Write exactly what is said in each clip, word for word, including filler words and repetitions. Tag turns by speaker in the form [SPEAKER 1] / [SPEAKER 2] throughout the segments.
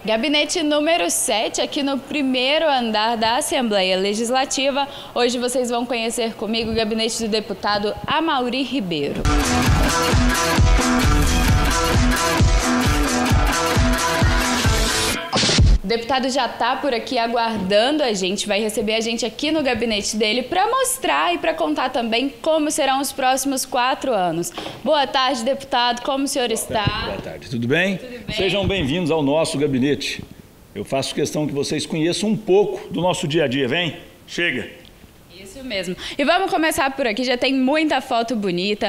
[SPEAKER 1] Gabinete número sete, aqui no primeiro andar da Assembleia Legislativa. Hoje vocês vão conhecer comigo o gabinete do deputado Amaury Ribeiro. O deputado já está por aqui aguardando a gente, vai receber a gente aqui no gabinete dele para mostrar e para contar também como serão os próximos quatro anos. Boa tarde, deputado, como o senhor está?
[SPEAKER 2] Boa tarde, tudo bem?
[SPEAKER 1] Tudo bem?
[SPEAKER 2] Sejam bem-vindos ao nosso gabinete. Eu faço questão que vocês conheçam um pouco do nosso dia a dia, vem? Chega!
[SPEAKER 1] Isso mesmo. E vamos começar por aqui, já tem muita foto bonita,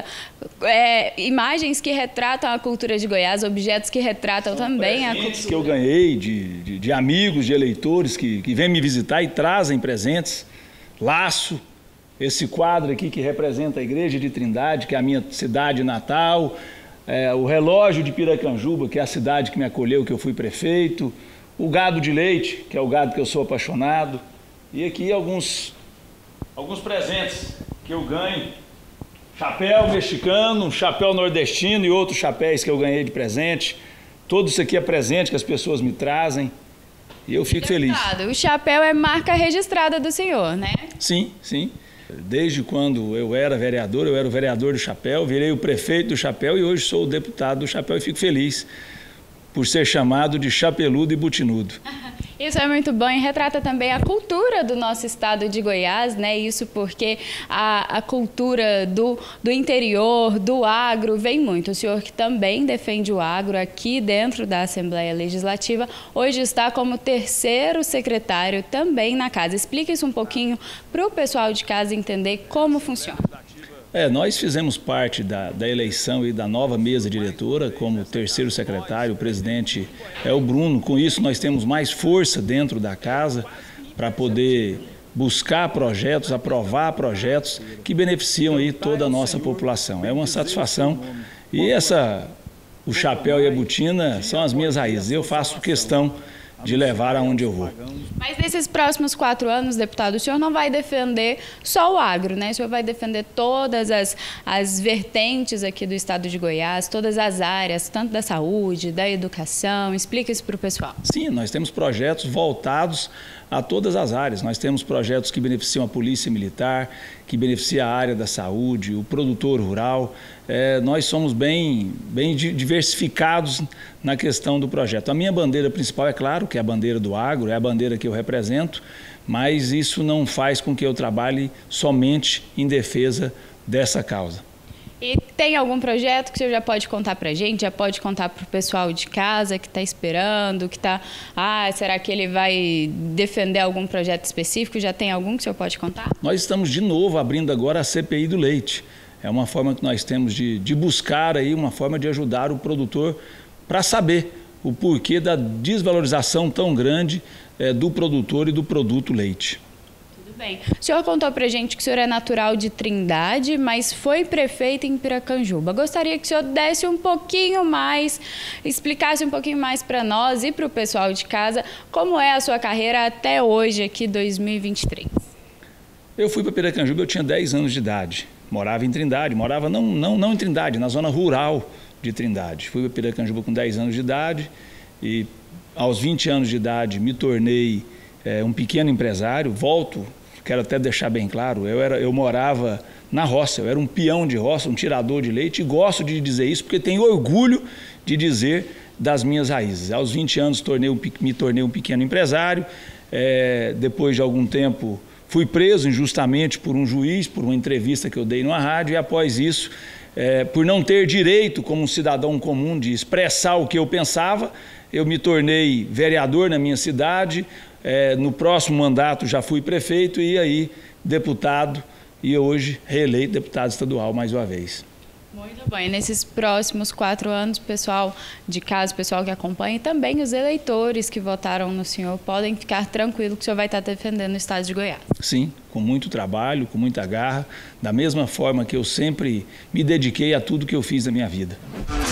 [SPEAKER 1] é, imagens que retratam a cultura de Goiás, objetos que retratam São também a cultura.
[SPEAKER 2] Que eu ganhei de, de, de amigos, de eleitores que, que vêm me visitar e trazem presentes. Laço, esse quadro aqui que representa a Igreja de Trindade, que é a minha cidade natal, é, o relógio de Piracanjuba, que é a cidade que me acolheu, que eu fui prefeito, o gado de leite, que é o gado que eu sou apaixonado, e aqui alguns... Alguns presentes que eu ganho, chapéu mexicano, chapéu nordestino e outros chapéus que eu ganhei de presente. Tudo isso aqui é presente que as pessoas me trazem e eu fico feliz.
[SPEAKER 1] O chapéu é marca registrada do senhor, né?
[SPEAKER 2] Sim, sim. Desde quando eu era vereador, eu era o vereador do chapéu, virei o prefeito do chapéu e hoje sou o deputado do chapéu e fico feliz por ser chamado de chapeludo e butinudo.
[SPEAKER 1] Isso é muito bom e retrata também a cultura do nosso estado de Goiás, né? Isso porque a, a cultura do, do interior, do agro, vem muito. O senhor que também defende o agro aqui dentro da Assembleia Legislativa, hoje está como terceiro secretário também na casa. Explique isso um pouquinho para o pessoal de casa entender como funciona.
[SPEAKER 2] É, nós fizemos parte da, da eleição e da nova mesa diretora como terceiro secretário, o presidente é o Bruno. Com isso nós temos mais força dentro da casa para poder buscar projetos, aprovar projetos que beneficiam aí toda a nossa população. É uma satisfação e essa, o chapéu e a botina são as minhas raízes. Eu faço questão de levar aonde eu vou.
[SPEAKER 1] Mas nesses próximos quatro anos, deputado, o senhor não vai defender só o agro, né? O senhor vai defender todas as, as vertentes aqui do estado de Goiás, todas as áreas, tanto da saúde, da educação. Explica isso para o pessoal.
[SPEAKER 2] Sim, nós temos projetos voltados a todas as áreas. Nós temos projetos que beneficiam a polícia militar, que beneficia a área da saúde, o produtor rural. É, nós somos bem, bem diversificados na questão do projeto. A minha bandeira principal, é claro, que é a bandeira do agro, é a bandeira que eu represento, mas isso não faz com que eu trabalhe somente em defesa dessa causa.
[SPEAKER 1] E tem algum projeto que o senhor já pode contar para a gente, já pode contar para o pessoal de casa que está esperando, que está... Ah, será que ele vai defender algum projeto específico? Já tem algum que o senhor pode contar?
[SPEAKER 2] Nós estamos de novo abrindo agora a C P I do leite. É uma forma que nós temos de, de buscar aí, uma forma de ajudar o produtor para saber o porquê da desvalorização tão grande é, do produtor e do produto leite.
[SPEAKER 1] Bem, o senhor contou para a gente que o senhor é natural de Trindade, mas foi prefeito em Piracanjuba. Gostaria que o senhor desse um pouquinho mais, explicasse um pouquinho mais para nós e para o pessoal de casa como é a sua carreira até hoje, aqui dois mil e vinte e três.
[SPEAKER 2] Eu fui para Piracanjuba, eu tinha dez anos de idade. Morava em Trindade, morava não, não, não em Trindade, na zona rural de Trindade. Fui para Piracanjuba com dez anos de idade e aos vinte anos de idade me tornei é, um pequeno empresário, volto. Quero até deixar bem claro, eu, era, eu morava na roça, eu era um peão de roça, um tirador de leite, e gosto de dizer isso porque tenho orgulho de dizer das minhas raízes. Aos vinte anos tornei, me tornei um pequeno empresário, é, depois de algum tempo fui preso injustamente por um juiz, por uma entrevista que eu dei numa rádio, e após isso, é, por não ter direito como um cidadão comum de expressar o que eu pensava, eu me tornei vereador na minha cidade. É, no próximo mandato já fui prefeito e aí deputado e hoje reeleito deputado estadual mais uma vez.
[SPEAKER 1] Muito bem, nesses próximos quatro anos, pessoal de casa, pessoal que acompanha e também os eleitores que votaram no senhor podem ficar tranquilos que o senhor vai estar defendendo o estado de Goiás.
[SPEAKER 2] Sim, com muito trabalho, com muita garra, da mesma forma que eu sempre me dediquei a tudo que eu fiz na minha vida.